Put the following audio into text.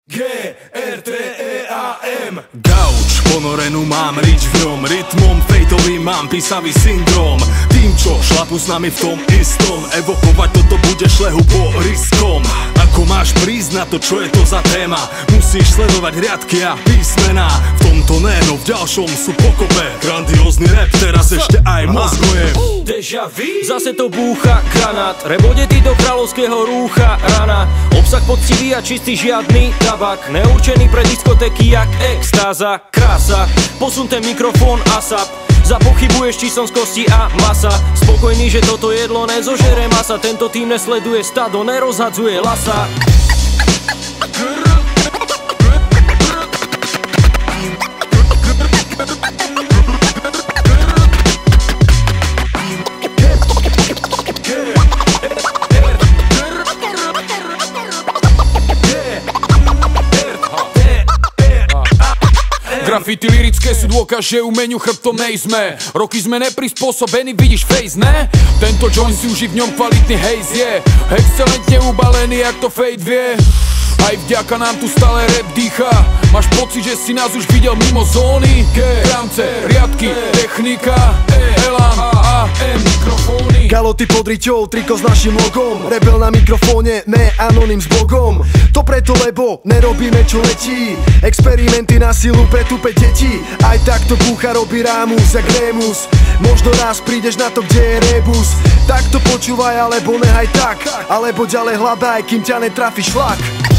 G-R-T-E-A-M Gauč, ponorenú mám rič v ňom, rytmom fejtovým mám písavý syndrom. Tým, čo šlapu s nami v tom istom, evokovať toto bude šlehu po riskom. Ako máš prísť na to, čo je to za téma, musíš sledovať riadky a písmená. V tomto néno, v ďalšom sú pokope, grandiózny rap, teraz ešte aj mozgoje. Deja vu, zase to búcha granát, rebode ty do kráľovského rúcha rana. Obsah poctivý a čistý, žiadny tabak, neurčený pre diskotéky jak extáza. Krása, posun ten mikrofón ASAP, zapochybuješ, či som z kosti a masa. Spokojný, že toto jedlo nezožere masa, tento tým nesleduje stado, nerozhadzuje lasa. Grafity lirické sú dôkaz, že umeniu chrbtom nejsme. Roky sme neprispôsobení, vidíš face, ne? Tento joint si už v ňom kvalitný haze je excelentne ubalený, jak to Fate vie. Aj vďaka nám tu stále rap dýcha. Máš pocit, že si nás už videl mimo zóny? Rámce, riadky, technika, elán, AM, mikrofóny. Kaloty pod riťou, triko s našim logom, rebel na mikrofóne, ne anonym s Bogom. To preto, lebo nerobíme čo letí, experimenty na silu pre tupe deti. Aj takto búcha robí rámus jak rémus, možno raz prídeš na to, kde je rebus. Tak to počúvaj, alebo nehaj tak, alebo ďalej hľadaj, kým ťa netrafíš flak.